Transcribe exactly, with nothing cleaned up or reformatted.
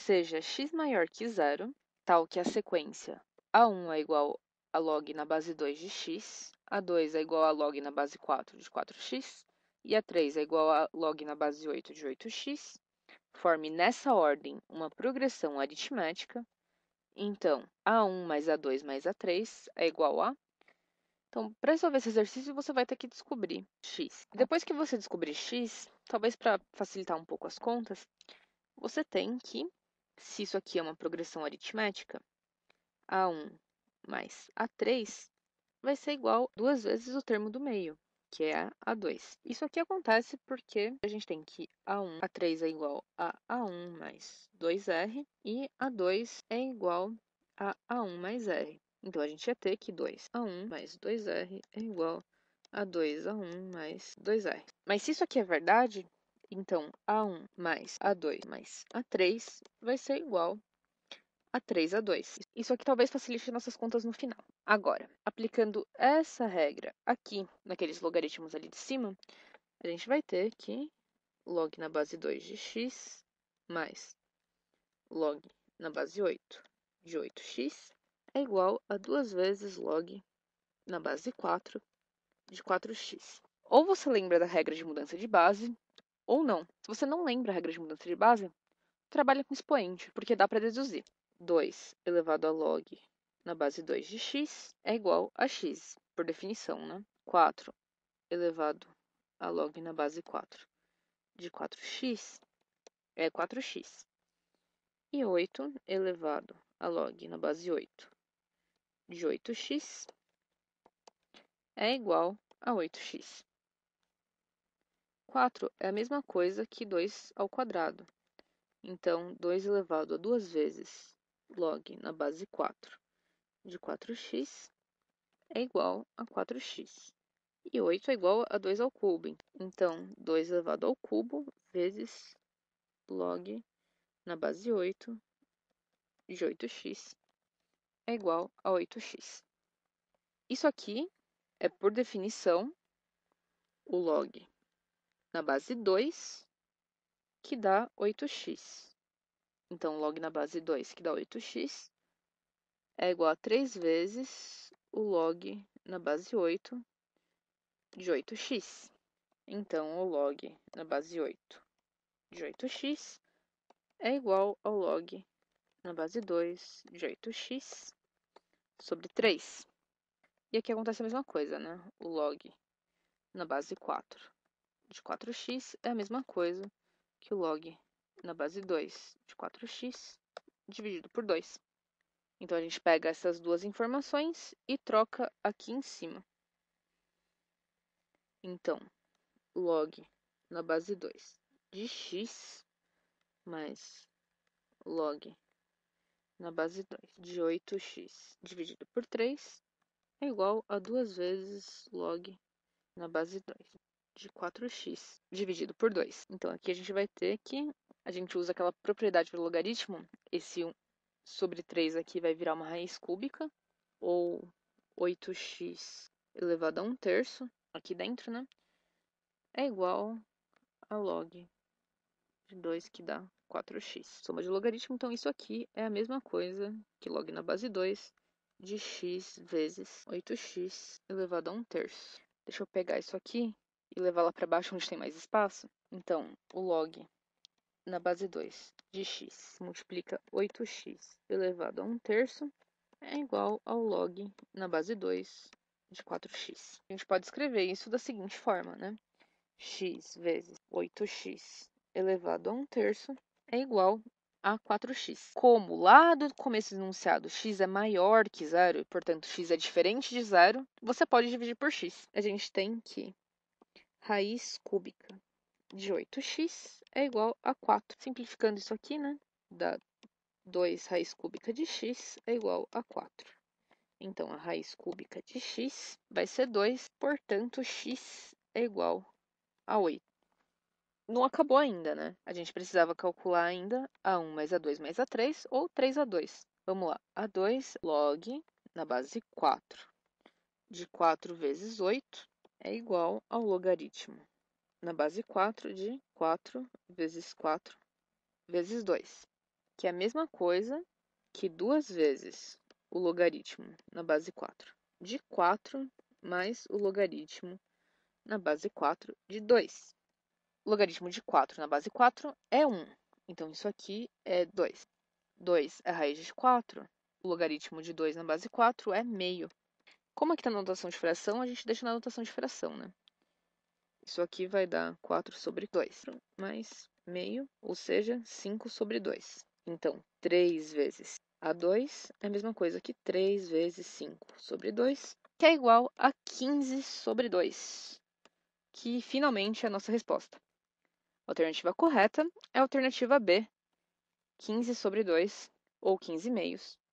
seja x maior que zero, tal que a sequência a um é igual a log na base dois de x, a dois é igual a log na base quatro de quatro x, e a três é igual a log na base oito de oito x, forme nessa ordem uma progressão aritmética. Então, a um mais a dois mais a três é igual a... Então, para resolver esse exercício, você vai ter que descobrir x. Depois que você descobrir x, talvez para facilitar um pouco as contas, você tem que, se isso aqui é uma progressão aritmética, a um mais a três vai ser igual duas vezes o termo do meio, que é a dois. Isso aqui acontece porque a gente tem que a um, a três é igual a a um mais dois r e a dois é igual a a um mais r. Então, a gente ia ter que dois a um mais dois r é igual a dois a um mais dois r. Mas se isso aqui é verdade, então a um mais a dois mais a três vai ser igual a três a dois. Isso aqui talvez facilite nossas contas no final. Agora, aplicando essa regra aqui, naqueles logaritmos ali de cima, a gente vai ter que log na base dois de x mais log na base oito de oito x é igual a duas vezes log na base quatro de quatro x. Ou você lembra da regra de mudança de base, ou não. Se você não lembra a regra de mudança de base, trabalha com expoente, porque dá para deduzir. dois elevado a log na base dois de x é igual a x, por definição, né? quatro elevado a log na base quatro de quatro x é quatro x. E oito elevado a log na base oito de oito x é igual a oito x. quatro é a mesma coisa que dois ao quadrado. Então, dois elevado a duas vezes log na base quatro de quatro x é igual a quatro x. E oito é igual a dois ao cubo. Então, dois elevado ao cubo vezes log na base oito de oito x é igual a oito x. Isso aqui é, por definição, o log na base dois, que dá oito x. Então, log na base dois, que dá oito x, é igual a três vezes o log na base oito de oito x. Então, o log na base oito de oito x é igual ao log na base dois de oito x sobre três. E aqui acontece a mesma coisa, né? O log na base quatro de quatro x é a mesma coisa que o log na base dois de quatro x dividido por dois. Então, a gente pega essas duas informações e troca aqui em cima. Então, log na base dois de x mais log na base dois de oito x dividido por três é igual a duas vezes log na base dois de quatro x dividido por dois. Então, aqui a gente vai ter que a gente usa aquela propriedade do logaritmo. Esse um sobre três aqui vai virar uma raiz cúbica, ou oito x elevado a um terço, aqui dentro, né? É igual a log de dois, que dá quatro x. Soma de logaritmo, então isso aqui é a mesma coisa que log na base dois de x vezes oito x elevado a um terço. Deixa eu pegar isso aqui e levar lá para baixo onde tem mais espaço. Então, o log na base dois de x multiplica oito x elevado a um terço é igual ao log na base dois de quatro x. A gente pode escrever isso da seguinte forma, né? X vezes oito x elevado a um terço é igual a quatro x. Como lá do começo do enunciado x é maior que zero, e portanto x é diferente de zero, você pode dividir por x. A gente tem que raiz cúbica de oito x é igual a quatro. Simplificando isso aqui, né? Dá dois raiz cúbica de x é igual a quatro. Então, a raiz cúbica de x vai ser dois, portanto, x é igual a oito. Não acabou ainda, né? A gente precisava calcular ainda a um mais a dois mais a três, ou três a dois. Vamos lá. a dois log na base quatro de quatro vezes oito é igual ao logaritmo na base quatro de quatro vezes quatro vezes dois. que é a mesma coisa que duas vezes o logaritmo na base quatro de quatro mais o logaritmo na base quatro de dois. O logaritmo de quatro na base quatro é um, então isso aqui é dois. dois é a raiz de quatro, o logaritmo de dois na base quatro é meio. Como aqui está na notação de fração, a gente deixa na notação de fração, né? Isso aqui vai dar quatro sobre dois, mais meio, ou seja, cinco sobre dois. Então, três vezes a dois é a mesma coisa que três vezes cinco sobre dois, que é igual a quinze sobre dois, que finalmente é a nossa resposta. A alternativa correta é a alternativa B, quinze sobre dois, ou quinze meios,